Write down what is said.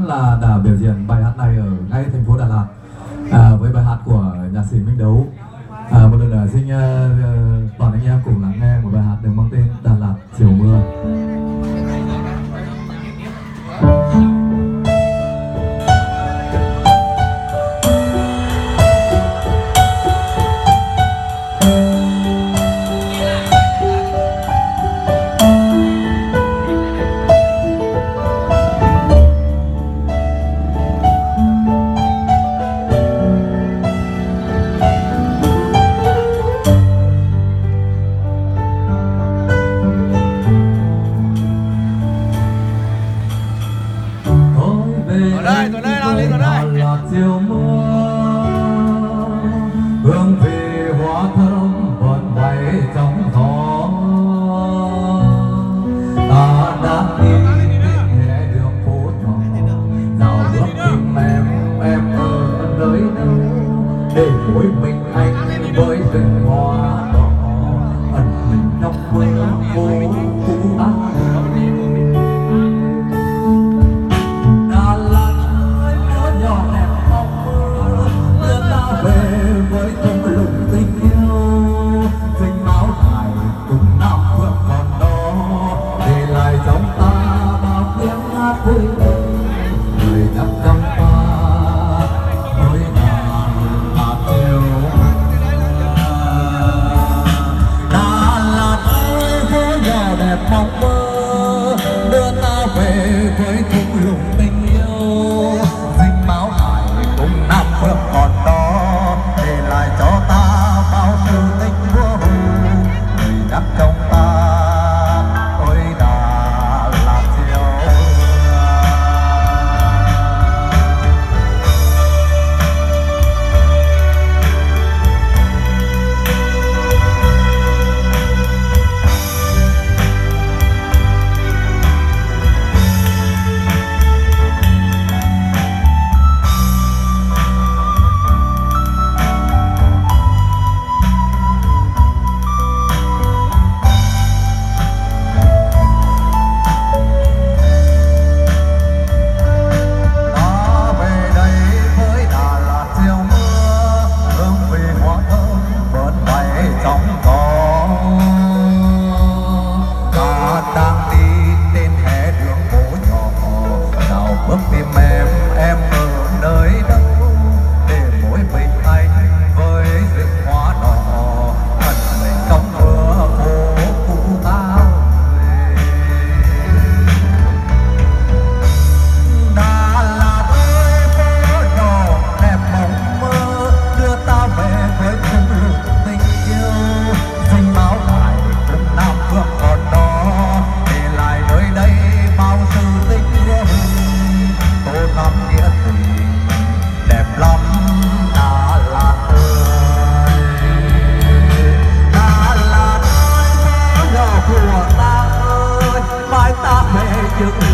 mắn là đã biểu diễn bài hát này ở ngay thành phố Đà Lạt với bài hát của nhạc sĩ Minh Đấu. Một lần nữa xin toàn anh em cùng lắng nghe một bài hát được mang tên Đà Lạt Chiều Mưa. Chiều mưa hương vị hoa thơm vần bay trong gió, ta đã đi trên hè đường phố nhỏ, dạo bước tìm em ở nơi đâu, để mỗi mình anh với rừng hoa đỏ ẩn mình trong mưa phố cũ áo. Mong mơ đưa ta về với thung lũng tình yêu, dinh máu hải cùng Nam Phương còn đó, để lại cho ta bao sự tình vua hùng người đắp trong ta. Ôi Đà Lạt chiều những